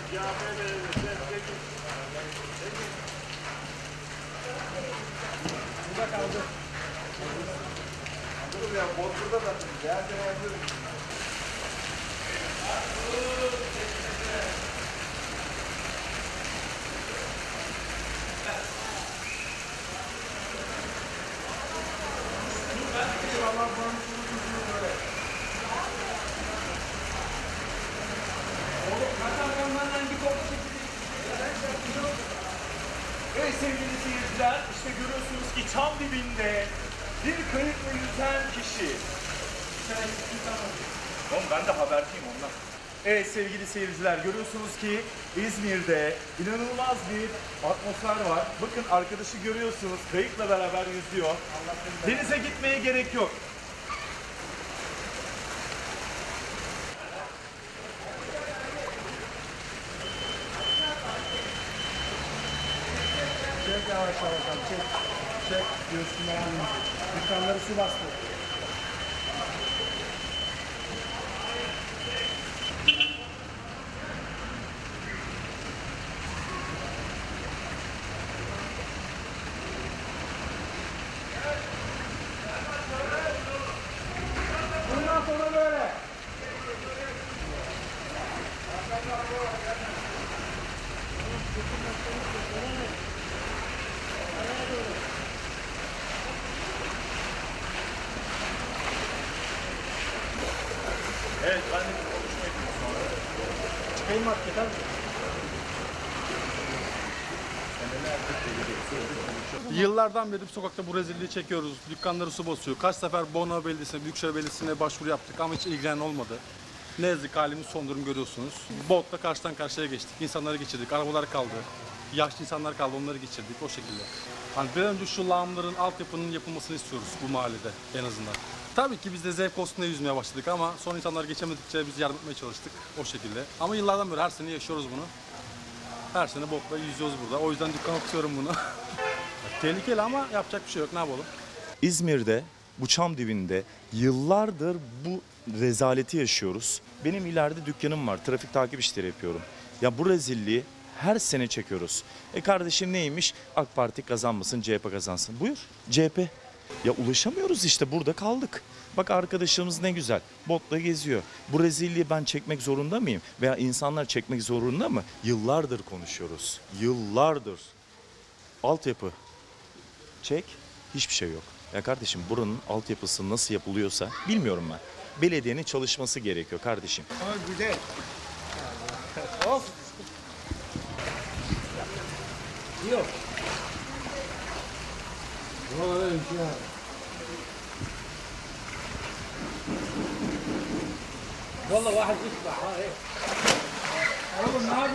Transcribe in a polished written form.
Burada kaldı. Dur ya, Bodrum'da da değerli yapıyorum. Evet sevgili seyirciler, işte görüyorsunuz ki çam dibinde bir kayıkla yüzen kişi. Oğlum ben de haberciyim ondan. Evet sevgili seyirciler, görüyorsunuz ki İzmir'de inanılmaz bir atmosfer var. Bakın arkadaşı görüyorsunuz, kayıkla beraber yüzüyor. Denize gitmeye gerek yok. Çek yavaş yavaş, çek. Çek, göğsüne alın. Dükkanları su bastı. Bundan sonra böyle. Evet ben de bir konuşma yapayım sonra. Çıkayım marketten. Yıllardan beri bu sokakta bu rezilliği çekiyoruz. Dükkanları su basıyor. Kaç sefer Bornova Belediyesi'ne, Büyükşehir Belediyesi'ne başvuru yaptık ama hiç ilgilenen olmadı. Ne yazık ki halimiz son durum görüyorsunuz. Botla karşıdan karşıya geçtik. İnsanları geçirdik. Arabalar kaldı. Yaşlı insanlar kaldı. Onları geçirdik o şekilde. Hani bir an önce şu lağımların altyapının yapılmasını istiyoruz bu mahallede en azından. Tabii ki biz de zevk olsun diye yüzmeye başladık ama son insanlar geçemedikçe biz yardım etmeye çalıştık o şekilde. Ama yıllardan beri her sene yaşıyoruz bunu. Her sene botla yüzüyoruz burada. O yüzden dükkana tutuyorum bunu. Tehlikeli ama yapacak bir şey yok. Ne yapalım? İzmir'de bu çam dibinde yıllardır bu rezaleti yaşıyoruz. Benim ileride dükkanım var. Trafik takip işleri yapıyorum. Ya bu rezilliği her sene çekiyoruz. Kardeşim neymiş? AK Parti kazanmasın, CHP kazansın. Buyur. CHP. Ya ulaşamıyoruz işte, burada kaldık. Bak arkadaşımız ne güzel botla geziyor. Bu rezilliği ben çekmek zorunda mıyım? Veya insanlar çekmek zorunda mı? Yıllardır konuşuyoruz. Yıllardır. Altyapı. Çek. Hiçbir şey yok. Ya kardeşim buranın altyapısı nasıl yapılıyorsa bilmiyorum ben. Belediyenin çalışması gerekiyor kardeşim. Ama güzel. Of. Yok. Buralara bir şey var. والله واحد يسبح ها ايه.